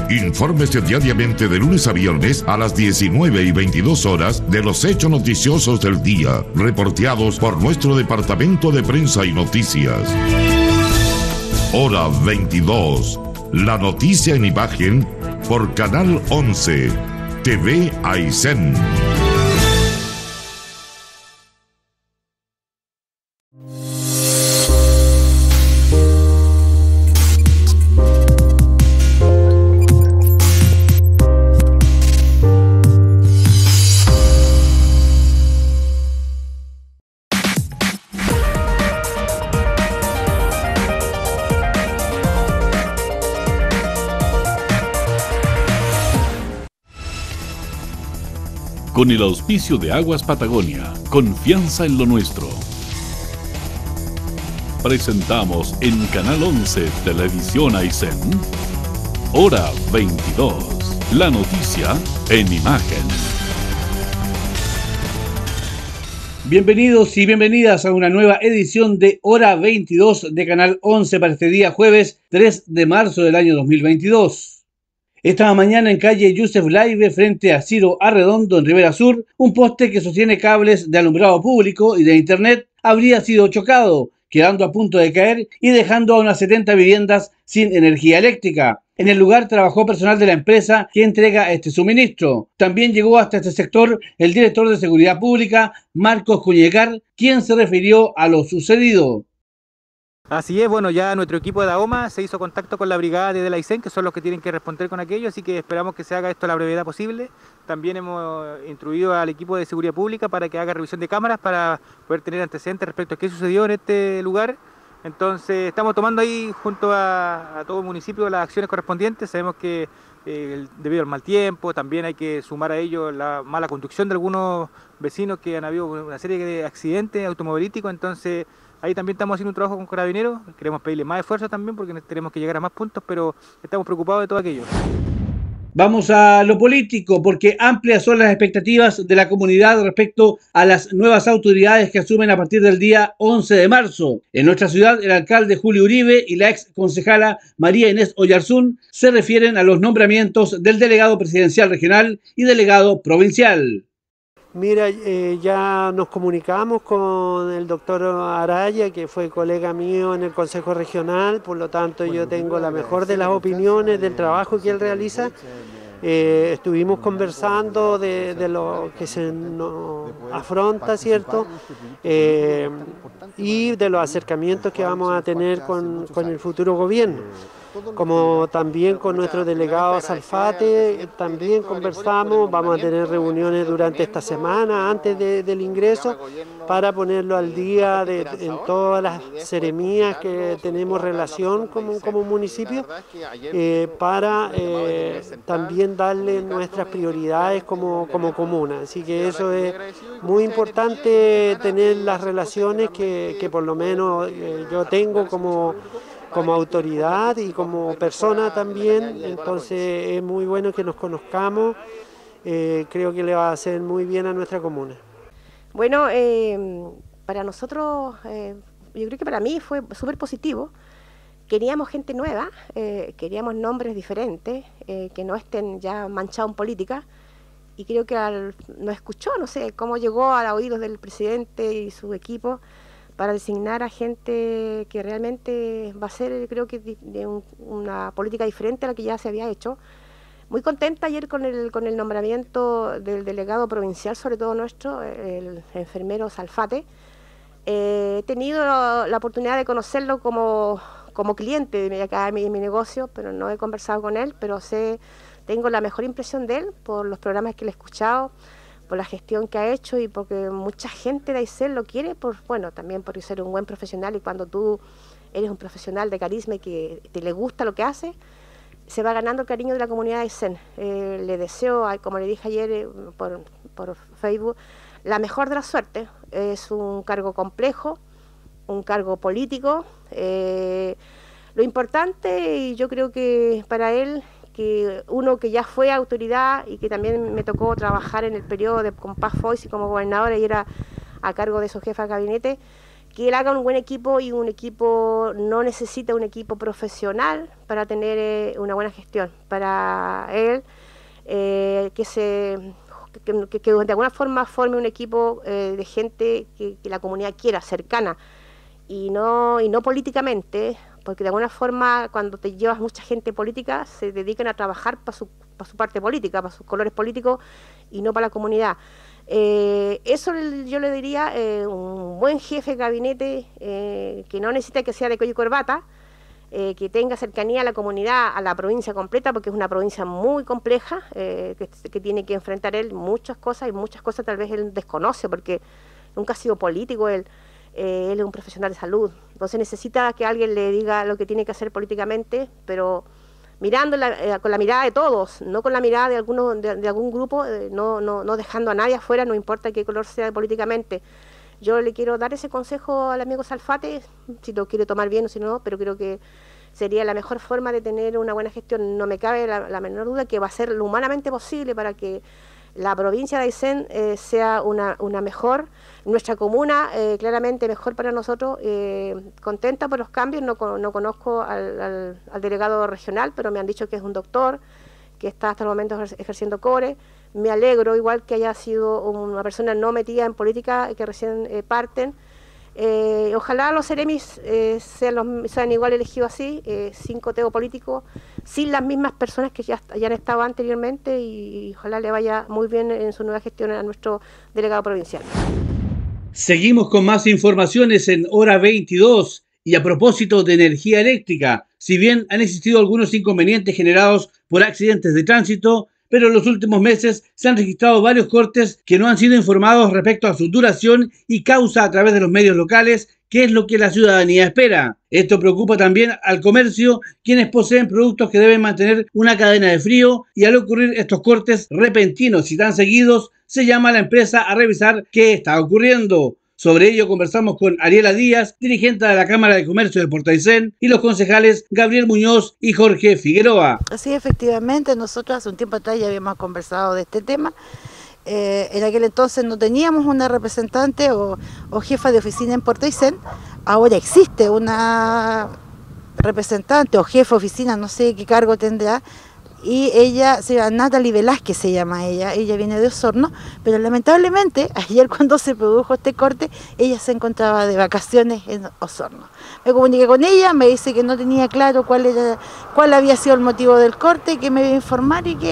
Infórmese diariamente de lunes a viernes a las 19 y 22 horas de los hechos noticiosos del día, reporteados por nuestro Departamento de Prensa y Noticias. Hora 22. La noticia en imagen por Canal 11, TV Aysén. Con el auspicio de Aguas Patagonia, confianza en lo nuestro. Presentamos en Canal 11 Televisión Aysén, Hora 22, la noticia en imagen. Bienvenidos y bienvenidas a una nueva edición de Hora 22 de Canal 11 para este día jueves 3 de marzo del año 2022. Esta mañana en calle Yusef Laibe, frente a Ciro Arredondo, en Rivera Sur, un poste que sostiene cables de alumbrado público y de internet habría sido chocado, quedando a punto de caer y dejando a unas 70 viviendas sin energía eléctrica. En el lugar trabajó personal de la empresa que entrega este suministro. También llegó hasta este sector el director de Seguridad Pública, Marcos Cuñecar, quien se refirió a lo sucedido. Así es, bueno, ya nuestro equipo de DAOMA se hizo contacto con la brigada de Aysén, que son los que tienen que responder con aquello, así que esperamos que se haga esto a la brevedad posible. También hemos instruido al equipo de Seguridad Pública para que haga revisión de cámaras para poder tener antecedentes respecto a qué sucedió en este lugar. Entonces estamos tomando ahí junto a todo el municipio las acciones correspondientes. Sabemos que debido al mal tiempo también hay que sumar a ello la mala conducción de algunos vecinos que han habido una serie de accidentes automovilísticos, entonces ahí también estamos haciendo un trabajo con Carabineros. Queremos pedirle más esfuerzo también porque tenemos que llegar a más puntos, pero estamos preocupados de todo aquello. Vamos a lo político, porque amplias son las expectativas de la comunidad respecto a las nuevas autoridades que asumen a partir del día 11 de marzo. En nuestra ciudad, el alcalde Julio Uribe y la ex concejala María Inés Oyarzún se refieren a los nombramientos del delegado presidencial regional y delegado provincial. Mira, ya nos comunicamos con el doctor Araya, que fue colega mío en el Consejo Regional, por lo tanto yo tengo la mejor de las opiniones del trabajo que él realiza. Estuvimos conversando de lo que se nos afronta, ¿cierto? Y de los acercamientos que vamos a tener con el futuro gobierno. Como también con nuestro delegado Salfate, también conversamos, vamos a tener reuniones durante esta semana, antes del ingreso, para ponerlo al día en todas las seremías que tenemos relación como municipio, para también darle nuestras prioridades como comuna. Así que eso es muy importante, tener las relaciones que por lo menos yo tengo como autoridad y como persona también, entonces es muy bueno que nos conozcamos, creo que le va a hacer muy bien a nuestra comuna. Bueno, para nosotros, yo creo que para mí fue súper positivo. Queríamos gente nueva, queríamos nombres diferentes, que no estén ya manchados en política, y creo que nos escuchó, no sé, cómo llegó a los oídos del presidente y su equipo, para designar a gente que realmente va a ser, creo que, una política diferente a la que ya se había hecho. Muy contenta ayer con el nombramiento del delegado provincial, sobre todo nuestro, el enfermero Salfate. He tenido la oportunidad de conocerlo como cliente de acá en mi negocio, pero no he conversado con él, pero tengo la mejor impresión de él por los programas que le he escuchado, por la gestión que ha hecho y porque mucha gente de Aysén lo quiere, también por ser un buen profesional, y cuando tú eres un profesional de carisma y que le gusta lo que hace, se va ganando el cariño de la comunidad de Aysén. Le deseo, como le dije ayer por Facebook, la mejor de la suerte. Es un cargo complejo, un cargo político. Lo importante, y yo creo que para él, que uno que ya fue autoridad y que también me tocó trabajar en el periodo con Paz Foix y como gobernadora y era a cargo de su jefa de gabinete, que él haga un buen equipo, y un equipo no necesita un equipo profesional para tener una buena gestión. Para él, que de alguna forma forme un equipo de gente que la comunidad quiera, cercana, y no políticamente, porque de alguna forma cuando te llevas mucha gente política se dedican a trabajar para su parte política, para sus colores políticos, y no para la comunidad. Eso yo le diría, un buen jefe de gabinete, que no necesita que sea de cuello y corbata, que tenga cercanía a la comunidad, a la provincia completa, porque es una provincia muy compleja, que tiene que enfrentar él muchas cosas, y muchas cosas tal vez él desconoce, porque nunca ha sido político, él es un profesional de salud. Entonces necesita que alguien le diga lo que tiene que hacer políticamente, pero mirando con la mirada de todos, no con la mirada de algún grupo, no dejando a nadie afuera, no importa qué color sea políticamente. Yo le quiero dar ese consejo al amigo Salfate, si lo quiere tomar bien o si no, pero creo que sería la mejor forma de tener una buena gestión. No me cabe la menor duda que va a ser lo humanamente posible para que la provincia de Aysén sea una mejor, nuestra comuna claramente mejor para nosotros, contenta por los cambios. No conozco al delegado regional, pero me han dicho que es un doctor, que está hasta el momento ejerciendo cobre. Me alegro igual que haya sido una persona no metida en política, que recién parten. Ojalá los seremis sean igual elegidos así, sin coteo político, sin las mismas personas que ya hayan estado anteriormente, y ojalá le vaya muy bien en su nueva gestión a nuestro delegado provincial. Seguimos con más informaciones en Hora 22, y a propósito de energía eléctrica, si bien han existido algunos inconvenientes generados por accidentes de tránsito, pero en los últimos meses se han registrado varios cortes que no han sido informados respecto a su duración y causa a través de los medios locales, que es lo que la ciudadanía espera. Esto preocupa también al comercio, quienes poseen productos que deben mantener una cadena de frío, y al ocurrir estos cortes repentinos y tan seguidos, se llama a la empresa a revisar qué está ocurriendo. Sobre ello conversamos con Ariela Díaz, dirigente de la Cámara de Comercio de Puerto Aysén, y los concejales Gabriel Muñoz y Jorge Figueroa. Sí, efectivamente, nosotros hace un tiempo atrás ya habíamos conversado de este tema. En aquel entonces no teníamos una representante o jefa de oficina en Puerto Aysén. Ahora existe una representante o jefa de oficina, no sé qué cargo tendrá, y ella, se llama Natalie Velázquez, se llama ella viene de Osorno, pero lamentablemente ayer cuando se produjo este corte, ella se encontraba de vacaciones en Osorno. Me comuniqué con ella, me dice que no tenía claro cuál había sido el motivo del corte, que me iba a informar, y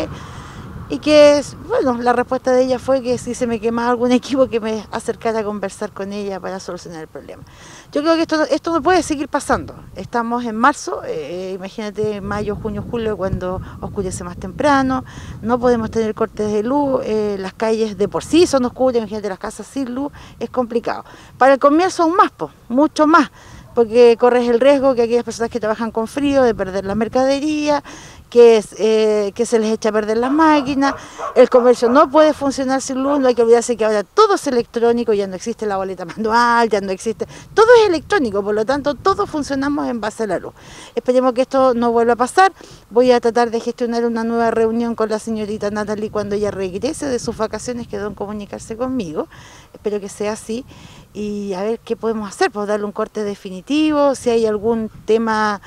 que, bueno, la respuesta de ella fue que si se me quemaba algún equipo, que me acercara a conversar con ella para solucionar el problema. Yo creo que esto no puede seguir pasando. Estamos en marzo, imagínate mayo, junio, julio, cuando oscurece más temprano, no podemos tener cortes de luz, las calles de por sí son oscuras, imagínate las casas sin luz, es complicado. Para el comercio aún más, mucho más, porque corres el riesgo que aquellas personas que trabajan con frío de perder la mercadería, que se les echa a perder las máquinas, el comercio no puede funcionar sin luz. No hay que olvidarse que ahora todo es electrónico, ya no existe la boleta manual, ya no existe, todo es electrónico, por lo tanto todos funcionamos en base a la luz. Esperemos que esto no vuelva a pasar. Voy a tratar de gestionar una nueva reunión con la señorita Natalie cuando ella regrese de sus vacaciones, quedó en comunicarse conmigo, espero que sea así, y a ver qué podemos hacer, pues darle un corte definitivo, si hay algún tema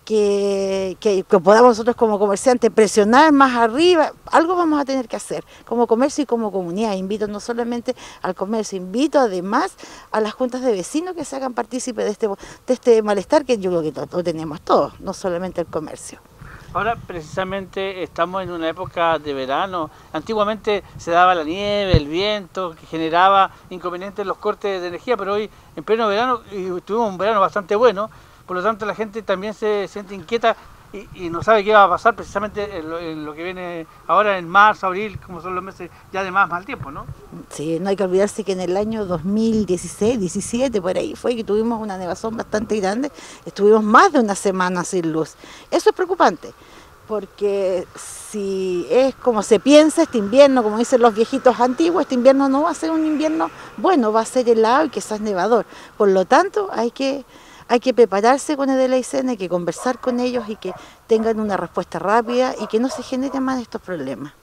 que podamos nosotros como comerciantes presionar más arriba, algo vamos a tener que hacer como comercio y como comunidad. Invito no solamente al comercio, invito además a las juntas de vecinos que se hagan partícipes de este malestar, que yo creo que lo tenemos todos, no solamente el comercio. Ahora precisamente estamos en una época de verano. Antiguamente se daba la nieve, el viento, que generaba inconvenientes en los cortes de energía, pero hoy en pleno verano, y tuvimos un verano bastante bueno, por lo tanto la gente también se siente inquieta y no sabe qué va a pasar precisamente en lo que viene ahora en marzo, abril, como son los meses ya de más mal tiempo, ¿no? Sí, no hay que olvidarse que en el año 2016, 17, por ahí fue que tuvimos una nevazón bastante grande, estuvimos más de una semana sin luz. Eso es preocupante, porque si es como se piensa, este invierno, como dicen los viejitos antiguos, este invierno no va a ser un invierno bueno, va a ser helado y quizás nevador. Por lo tanto, hay que prepararse con el de la Aysén, hay que conversar con ellos y que tengan una respuesta rápida y que no se generen más estos problemas.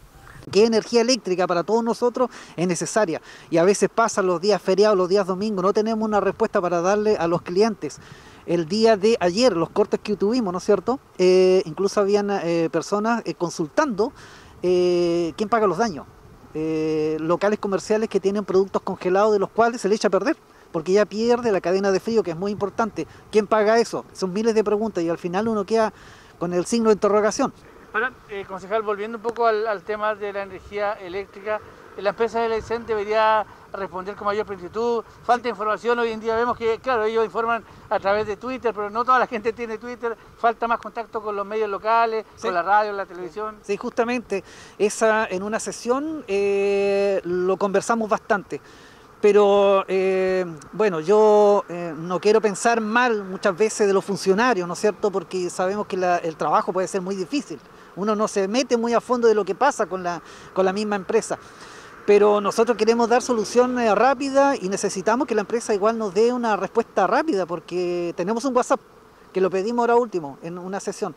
que energía eléctrica para todos nosotros es necesaria y a veces pasan los días feriados, los días domingos, no tenemos una respuesta para darle a los clientes. El día de ayer, los cortes que tuvimos, ¿no es cierto? Incluso habían personas consultando quién paga los daños. Locales comerciales que tienen productos congelados de los cuales se le echa a perder, porque ya pierde la cadena de frío, que es muy importante. ¿Quién paga eso? Son miles de preguntas y al final uno queda con el signo de interrogación. Ahora, concejal, volviendo un poco al tema de la energía eléctrica, la empresa de Aysén debería responder con mayor prontitud. Falta información, hoy en día vemos que, claro, ellos informan a través de Twitter, pero no toda la gente tiene Twitter, falta más contacto con los medios locales, sí, con la radio, la televisión. Sí, justamente, en una sesión lo conversamos bastante. Pero bueno, yo no quiero pensar mal muchas veces de los funcionarios, ¿no es cierto? Porque sabemos que el trabajo puede ser muy difícil. Uno no se mete muy a fondo de lo que pasa con la misma empresa. Pero nosotros queremos dar solución rápida y necesitamos que la empresa igual nos dé una respuesta rápida, porque tenemos un WhatsApp que lo pedimos ahora último en una sesión.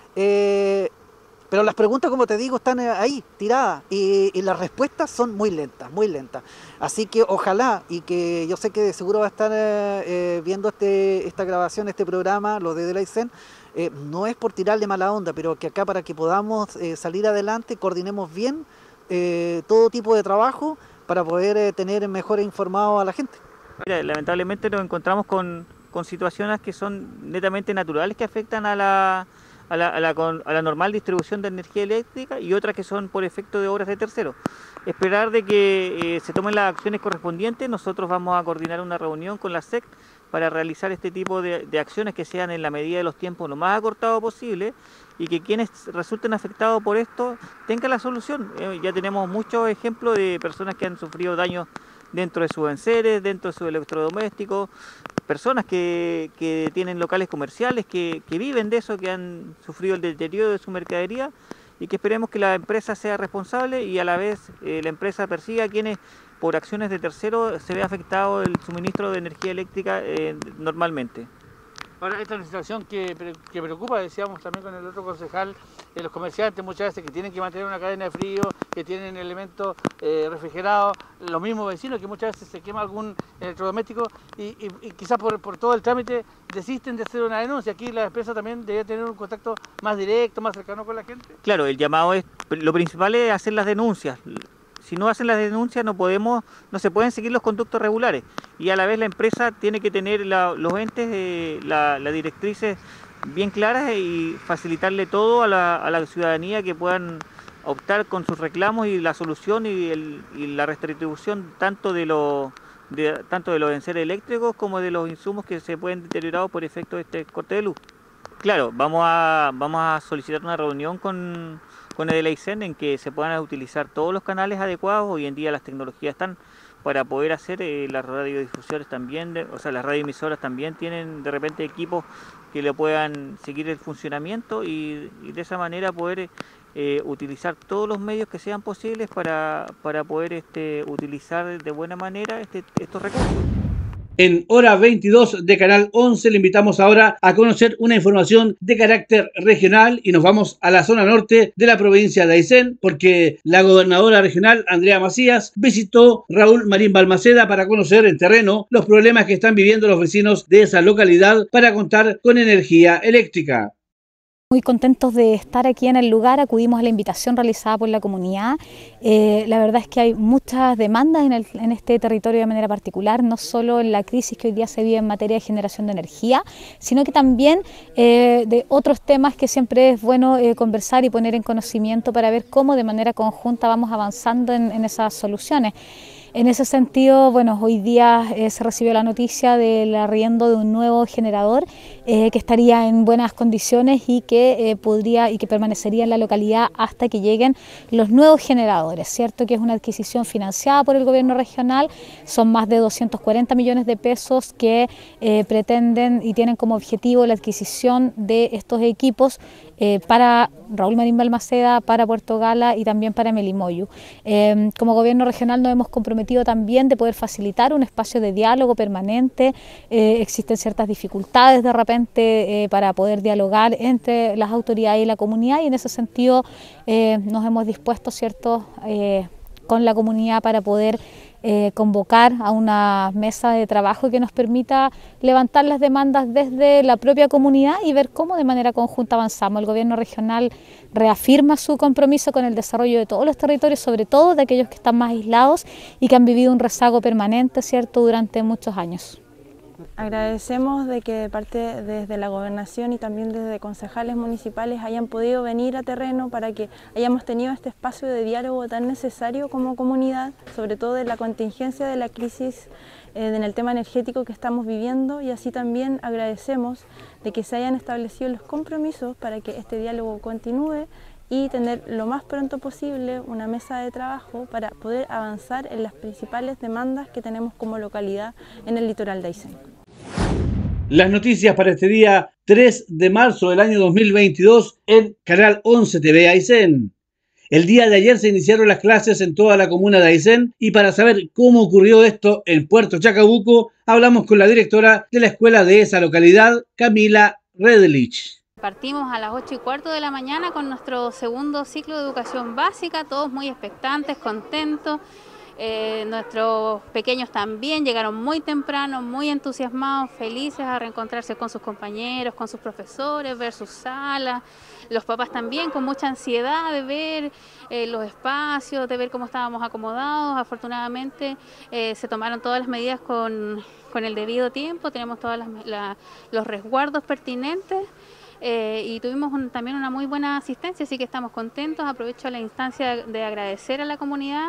Pero las preguntas, como te digo, están ahí, tiradas, y las respuestas son muy lentas, muy lentas. Así que ojalá, y que yo sé que de seguro va a estar viendo esta grabación, este programa, los de Aysén, no es por tirarle mala onda, pero que acá para que podamos salir adelante, coordinemos bien todo tipo de trabajo para poder tener mejor informado a la gente. Mira, lamentablemente nos encontramos con situaciones que son netamente naturales, que afectan a la normal distribución de energía eléctrica, y otras que son por efecto de obras de terceros. Esperar de que se tomen las acciones correspondientes. Nosotros vamos a coordinar una reunión con la SEC para realizar este tipo de acciones que sean en la medida de los tiempos lo más acortado posible, y que quienes resulten afectados por esto tengan la solución. Ya tenemos muchos ejemplos de personas que han sufrido daños dentro de sus enseres, dentro de sus electrodomésticos, personas que tienen locales comerciales, que viven de eso, que han sufrido el deterioro de su mercadería, y que esperemos que la empresa sea responsable y a la vez la empresa persiga a quienes por acciones de terceros se ve afectado el suministro de energía eléctrica normalmente. Ahora, esta es una situación que preocupa, decíamos también con el otro concejal, los comerciantes muchas veces que tienen que mantener una cadena de frío, que tienen elementos refrigerados, los mismos vecinos que muchas veces se quema algún electrodoméstico y quizás por todo el trámite desisten de hacer una denuncia. Aquí la empresa también debería tener un contacto más directo, más cercano con la gente. Claro, el llamado es, lo principal es hacer las denuncias. Si no hacen las denuncias no se pueden seguir los conductos regulares, y a la vez la empresa tiene que tener los entes, las directrices bien claras y facilitarle todo a la ciudadanía, que puedan optar con sus reclamos y la solución y la retribución tanto de los enseres eléctricos como de los insumos que se pueden deteriorar por efecto de este corte de luz. Claro, vamos a solicitar una reunión con el Aysén en que se puedan utilizar todos los canales adecuados. Hoy en día las tecnologías están para poder hacer las radiodifusores también, las radioemisoras también tienen de repente equipos que le puedan seguir el funcionamiento, y de esa manera poder utilizar todos los medios que sean posibles para poder utilizar de buena manera estos recursos. En Hora 22 de Canal 11 le invitamos ahora a conocer una información de carácter regional, y nos vamos a la zona norte de la provincia de Aysén, porque la gobernadora regional, Andrea Macías, visitó Raúl Marín Balmaceda para conocer en terreno los problemas que están viviendo los vecinos de esa localidad para contar con energía eléctrica. Muy contentos de estar aquí en el lugar, acudimos a la invitación realizada por la comunidad. La verdad es que hay muchas demandas en este territorio de manera particular, no solo en la crisis que hoy día se vive en materia de generación de energía, sino que también de otros temas que siempre es bueno conversar y poner en conocimiento para ver cómo de manera conjunta vamos avanzando en esas soluciones. En ese sentido, bueno, hoy día se recibió la noticia del arriendo de un nuevo generador que estaría en buenas condiciones y que permanecería en la localidad hasta que lleguen los nuevos generadores, ¿cierto? Que es una adquisición financiada por el gobierno regional, son más de 240 millones de pesos que pretenden y tienen como objetivo la adquisición de estos equipos para Raúl Marín Balmaceda, para Puerto Gala y también para Melimoyu. Como gobierno regional nos hemos comprometido también de poder facilitar un espacio de diálogo permanente. Existen ciertas dificultades de repente repente para poder dialogar entre las autoridades y la comunidad, y en ese sentido nos hemos dispuesto, ¿cierto?, con la comunidad para poder convocar a una mesa de trabajo que nos permita levantar las demandas desde la propia comunidad y ver cómo de manera conjunta avanzamos. El gobierno regional reafirma su compromiso con el desarrollo de todos los territorios, sobre todo de aquellos que están más aislados y que han vivido un rezago permanente, ¿cierto?, durante muchos años. Agradecemos de que desde la gobernación y también desde concejales municipales hayan podido venir a terreno para que hayamos tenido este espacio de diálogo tan necesario como comunidad, sobre todo de la contingencia de la crisis en el tema energético que estamos viviendo, y así también agradecemos de que se hayan establecido los compromisos para que este diálogo continúe y tener lo más pronto posible una mesa de trabajo para poder avanzar en las principales demandas que tenemos como localidad en el litoral de Aysén. Las noticias para este día 3 de marzo del año 2022 en Canal 11 TV Aysén. El día de ayer se iniciaron las clases en toda la comuna de Aysén, y para saber cómo ocurrió esto en Puerto Chacabuco, hablamos con la directora de la escuela de esa localidad, Camila Redlich. Partimos a las 8:15 de la mañana con nuestro segundo ciclo de educación básica, todos muy expectantes, contentos. Nuestros pequeños también llegaron muy temprano, muy entusiasmados, felices a reencontrarse con sus compañeros, con sus profesores, ver sus salas. Los papás también con mucha ansiedad de ver los espacios, de ver cómo estábamos acomodados. Afortunadamente se tomaron todas las medidas con el debido tiempo, tenemos todos los resguardos pertinentes. Y tuvimos también una muy buena asistencia, así que estamos contentos. Aprovecho la instancia de agradecer a la comunidad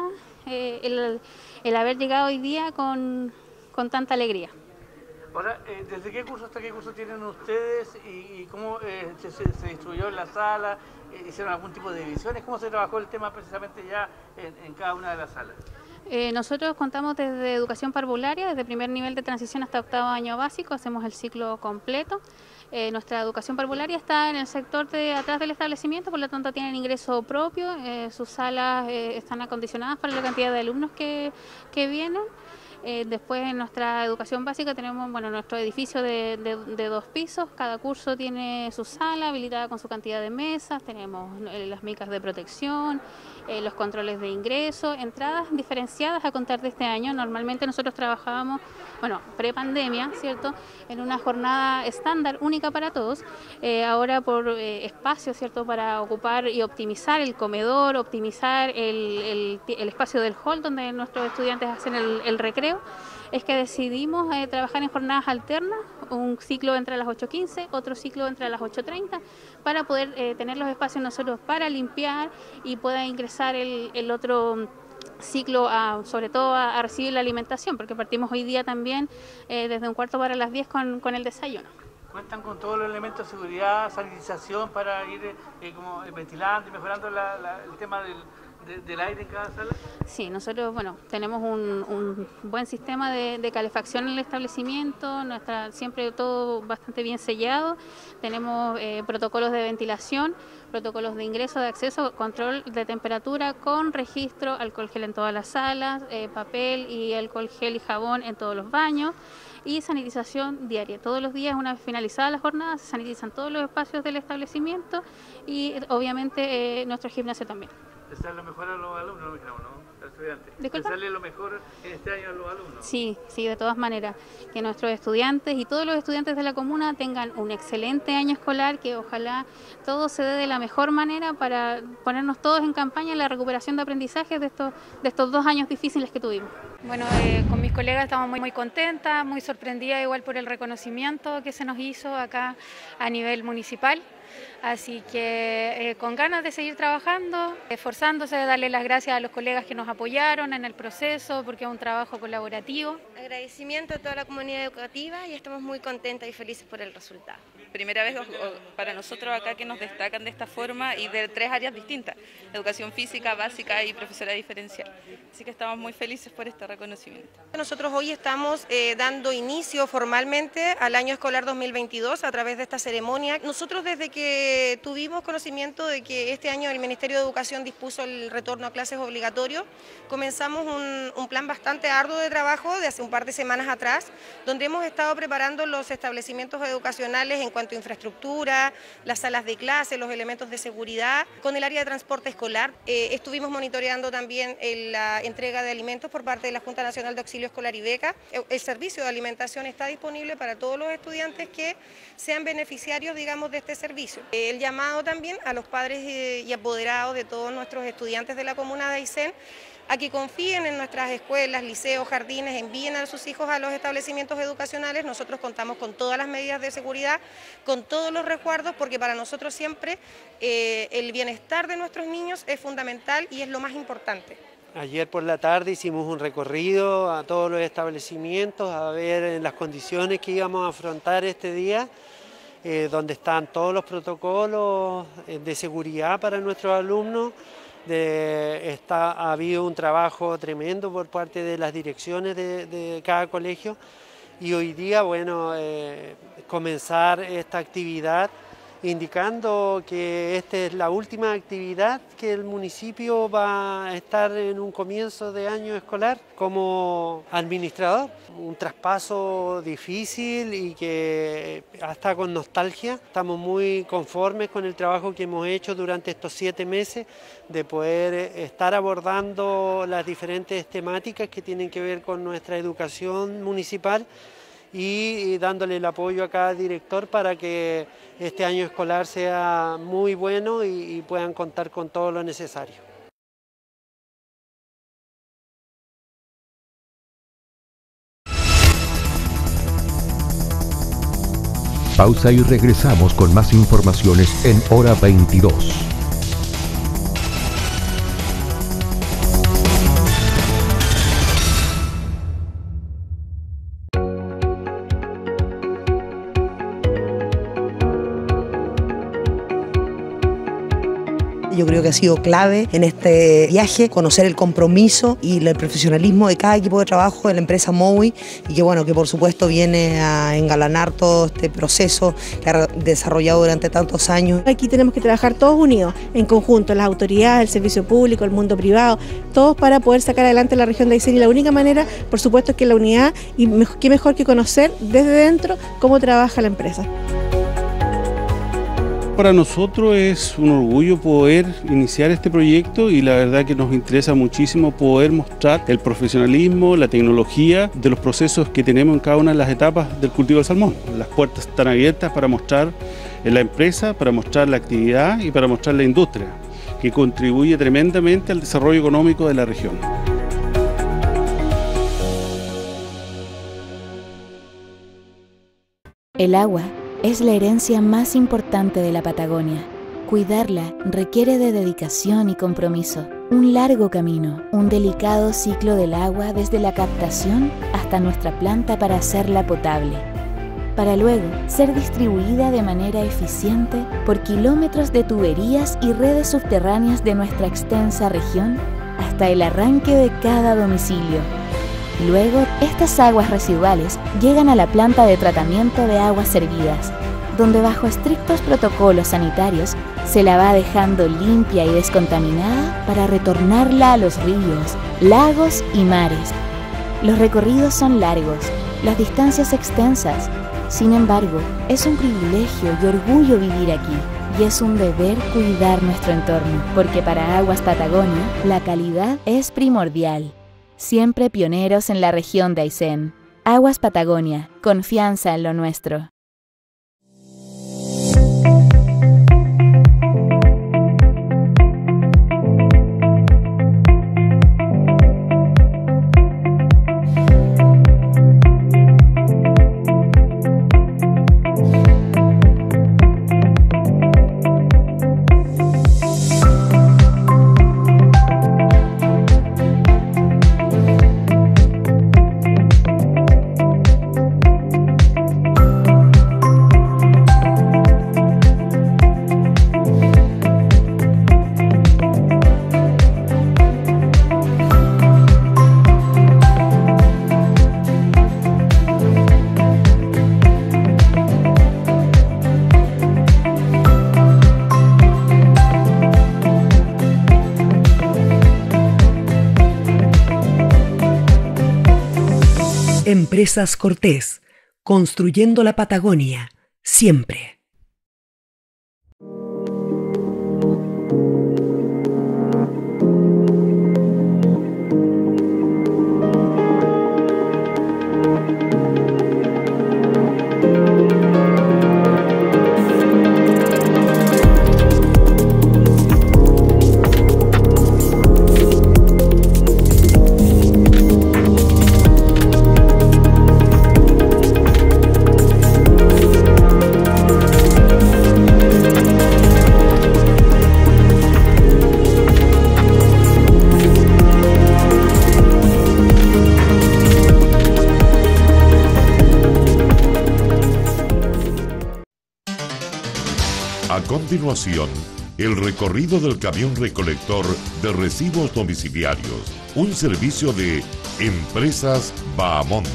el haber llegado hoy día con tanta alegría. Ahora, ¿desde qué curso hasta qué curso tienen ustedes y cómo se distribuyó en la sala? ¿Hicieron algún tipo de divisiones? ¿Cómo se trabajó el tema precisamente ya en cada una de las salas? Nosotros contamos desde educación parvularia, desde primer nivel de transición hasta octavo año básico, hacemos el ciclo completo. Nuestra educación parvularia está en el sector de atrás del establecimiento, por lo tanto tienen ingreso propio, sus salas están acondicionadas para la cantidad de alumnos que vienen. Después en nuestra educación básica tenemos nuestro edificio de 2 pisos, cada curso tiene su sala habilitada con su cantidad de mesas, tenemos las micas de protección, los controles de ingreso, entradas diferenciadas a contar de este año. Normalmente nosotros trabajábamos, pre-pandemia, ¿cierto?, en una jornada estándar única para todos, ahora por espacio, ¿cierto?, para ocupar y optimizar el comedor, optimizar el espacio del hall donde nuestros estudiantes hacen el recreo, es que decidimos trabajar en jornadas alternas, un ciclo entre las 8:15, otro ciclo entre las 8:30, para poder tener los espacios nosotros para limpiar y pueda ingresar el otro ciclo sobre todo a recibir la alimentación, porque partimos hoy día también desde 9:15 con el desayuno. ¿Cuentan con todos los elementos de seguridad, sanitización para ir ventilando y mejorando el tema del aire en cada sala? Sí, nosotros tenemos un buen sistema de calefacción en el establecimiento, siempre todo bastante bien sellado, tenemos protocolos de ventilación, protocolos de ingreso, de acceso, control de temperatura con registro, alcohol gel en todas las salas, papel y alcohol gel y jabón en todos los baños, y sanitización diaria. Todos los días, una vez finalizada la jornada, se sanitizan todos los espacios del establecimiento y obviamente nuestro gimnasio también. ¿Les sale lo mejor a los alumnos, no? Al estudiante. ¿Disculpa? ¿Les sale lo mejor en este año a los alumnos? Sí, de todas maneras. Que nuestros estudiantes y todos los estudiantes de la comuna tengan un excelente año escolar, que ojalá todo se dé de la mejor manera para ponernos todos en campaña en la recuperación de aprendizajes de estos 2 años difíciles que tuvimos. Bueno, con mis colegas estamos muy contentas, muy sorprendidas igual por el reconocimiento que se nos hizo acá a nivel municipal. Así que con ganas de seguir trabajando, esforzándose, de darle las gracias a los colegas que nos apoyaron en el proceso, porque es un trabajo colaborativo. Agradecimiento a toda la comunidad educativa y estamos muy contentas y felices por el resultado. primera vez para nosotros acá que nos destacan de esta forma y de 3 áreas distintas, educación física, básica y profesora diferencial. Así que estamos muy felices por este reconocimiento. Nosotros hoy estamos dando inicio formalmente al año escolar 2022 a través de esta ceremonia. Nosotros desde que tuvimos conocimiento de que este año el Ministerio de Educación dispuso el retorno a clases obligatorio, comenzamos un plan bastante arduo de trabajo de hace un par de semanas atrás, donde hemos estado preparando los establecimientos educacionales en cuanto a infraestructura, las salas de clase, los elementos de seguridad. Con el área de transporte escolar estuvimos monitoreando también la entrega de alimentos por parte de la Junta Nacional de Auxilio Escolar y Beca. El servicio de alimentación está disponible para todos los estudiantes que sean beneficiarios, digamos, de este servicio. El llamado también a los padres y apoderados de todos nuestros estudiantes de la comuna de Aysén a que confíen en nuestras escuelas, liceos, jardines, envíen a sus hijos a los establecimientos educacionales. Nosotros contamos con todas las medidas de seguridad, con todos los resguardos, porque para nosotros siempre el bienestar de nuestros niños es fundamental y es lo más importante. Ayer por la tarde hicimos un recorrido a todos los establecimientos a ver las condiciones que íbamos a afrontar este día, donde están todos los protocolos de seguridad para nuestros alumnos. Ha habido un trabajo tremendo por parte de las direcciones de cada colegio y hoy día, bueno, comenzar esta actividad indicando que esta es la última actividad que el municipio va a estar en un comienzo de año escolar como administrador. Un traspaso difícil y que hasta con nostalgia. Estamos muy conformes con el trabajo que hemos hecho durante estos 7 meses de poder estar abordando las diferentes temáticas que tienen que ver con nuestra educación municipal y dándole el apoyo a cada director para que este año escolar sea muy bueno y puedan contar con todo lo necesario. Pausa y regresamos con más informaciones en Hora 22. Yo creo que ha sido clave en este viaje conocer el compromiso y el profesionalismo de cada equipo de trabajo de la empresa Mowi y que bueno, que por supuesto viene a engalanar todo este proceso que ha desarrollado durante tantos años. Aquí tenemos que trabajar todos unidos, en conjunto, las autoridades, el servicio público, el mundo privado, todos para poder sacar adelante la región de Aysén y la única manera, por supuesto, es que la unidad y qué mejor que conocer desde dentro cómo trabaja la empresa. Para nosotros es un orgullo poder iniciar este proyecto y la verdad que nos interesa muchísimo poder mostrar el profesionalismo, la tecnología de los procesos que tenemos en cada una de las etapas del cultivo del salmón. Las puertas están abiertas para mostrar la empresa, para mostrar la actividad y para mostrar la industria, que contribuye tremendamente al desarrollo económico de la región. El agua es la herencia más importante de la Patagonia. Cuidarla requiere de dedicación y compromiso. Un largo camino, un delicado ciclo del agua desde la captación hasta nuestra planta para hacerla potable, para luego ser distribuida de manera eficiente por kilómetros de tuberías y redes subterráneas de nuestra extensa región hasta el arranque de cada domicilio. Luego, estas aguas residuales llegan a la planta de tratamiento de aguas servidas, donde bajo estrictos protocolos sanitarios se la va dejando limpia y descontaminada para retornarla a los ríos, lagos y mares. Los recorridos son largos, las distancias extensas. Sin embargo, es un privilegio y orgullo vivir aquí, y es un deber cuidar nuestro entorno, porque para Aguas Patagonia, la calidad es primordial. Siempre pioneros en la región de Aysén. Aguas Patagonia, confianza en lo nuestro. Empresas Cortés, construyendo la Patagonia, siempre. A continuación, el recorrido del camión recolector de residuos domiciliarios, un servicio de Empresas Bahamonde.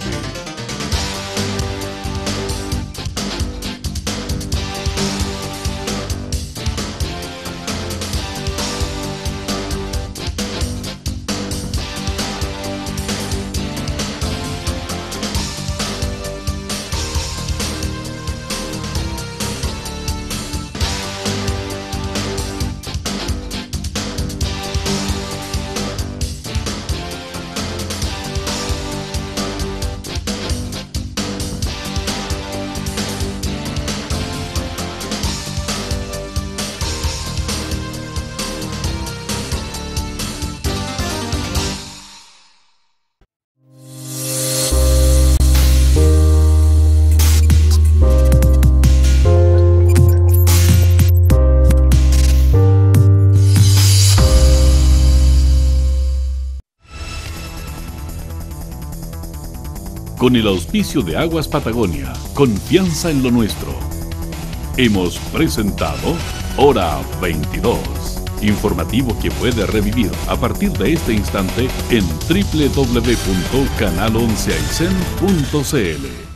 Con el auspicio de Aguas Patagonia, confianza en lo nuestro. Hemos presentado Hora 22, informativo que puede revivir a partir de este instante en www.canal11aicen.cl.